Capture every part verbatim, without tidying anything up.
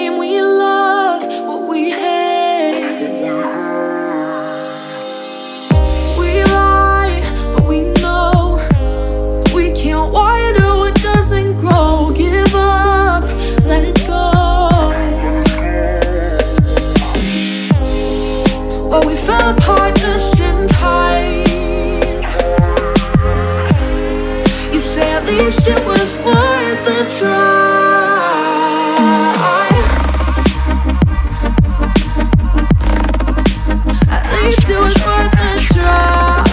claim we love what we hate. We lie, but we know we can't water what doesn't grow. Give up, let it go. Well, we fell apart just in time. You say at least it was worth the try. At least it was worth the try.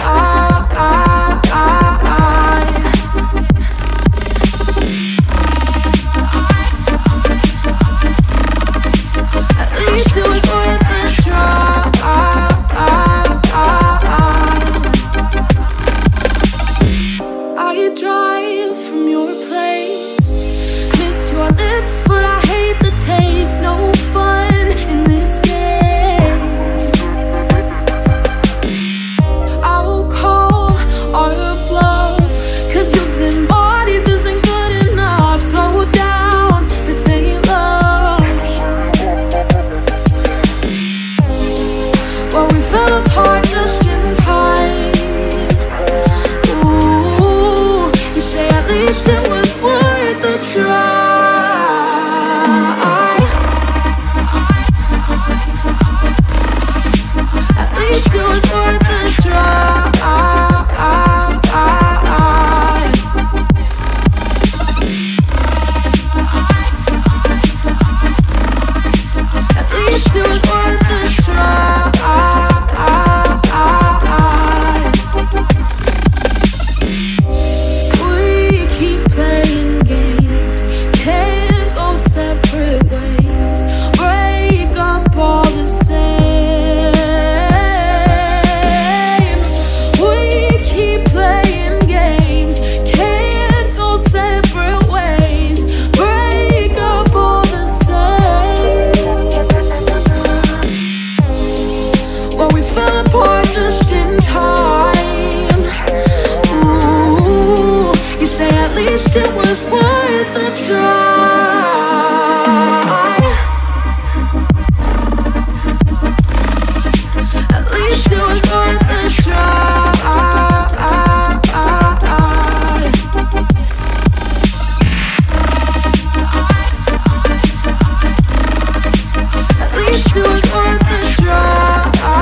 At least it was worth the try. I drive from your place, miss your lips, but I hate the taste. No fun in this game. I will call our bluff, cause using bodies isn't good enough. Slow down, this ain't love. Well, we fell apart just in time. Ooh, you say at least it was worth the try. At least it was worth the try. At least it was worth the try. We keep playing games, can't go separate ways. Break up all the same. We keep playing games, can't go separate ways. Break up all the same. Well, we fell apart just in time. Ooh, you say at least it was worth the try. At least it was worth the try. At least it was worth the try.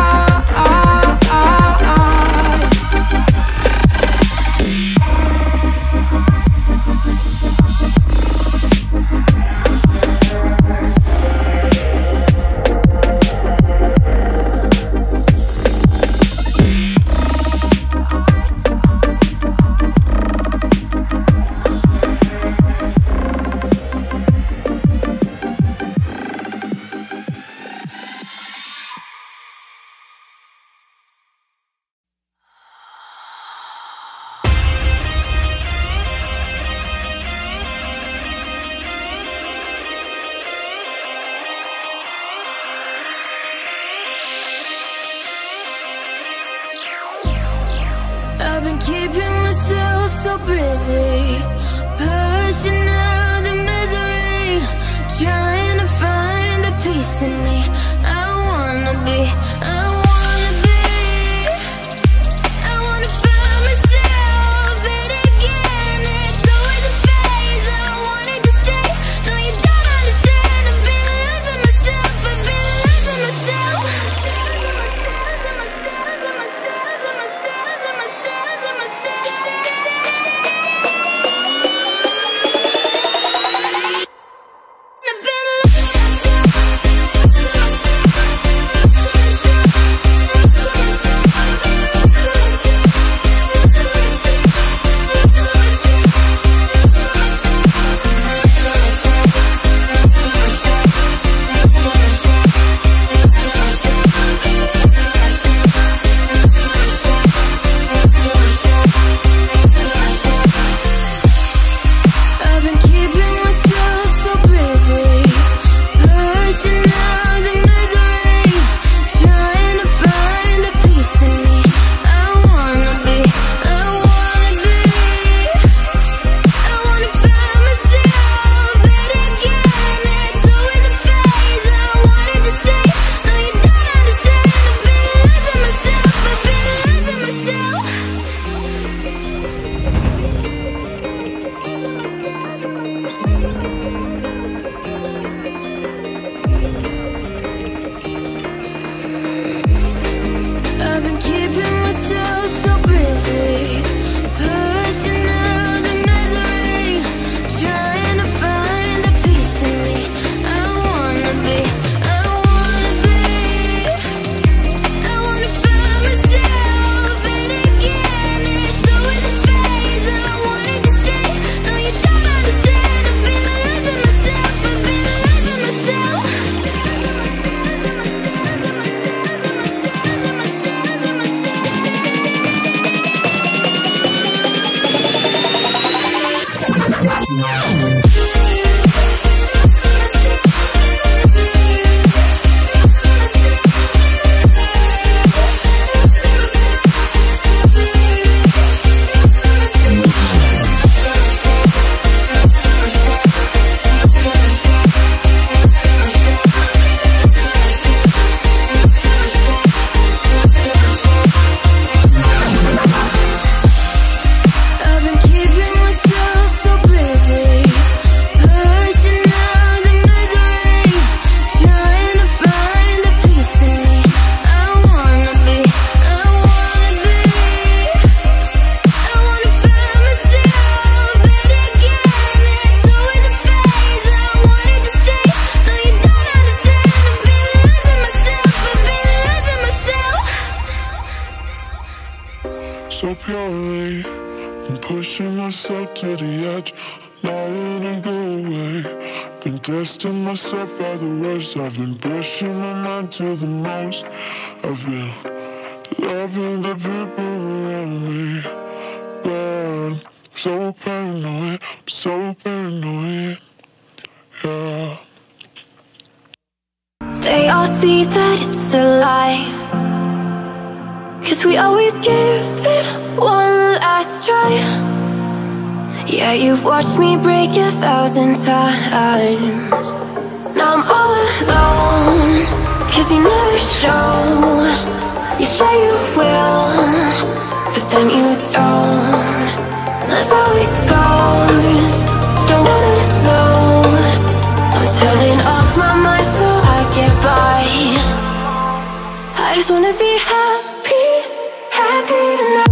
I've been keeping myself so busy, pushing out the misery, trying to find a piece in me. I wanna be, I wanna be, I wanna find myself it again. It's always a phase, I wanted to stay. No, you don't understand, I've been losing myself, I've been losing myself. pushing myself to the edge, not wanna go away. Been testing myself by the worst. I've been pushing my mind to the most. I've been loving the people around me, but I'm so paranoid, I'm so paranoid, yeah. They all see that it's a lie, 'cause we always give it one last try. Yeah, you've watched me break a thousand times. Now I'm all alone, 'cause you never show. You say you will, but then you don't. That's how it goes, don't wanna know. I'm turning off my mind so I get by. I just wanna be happy, happy tonight.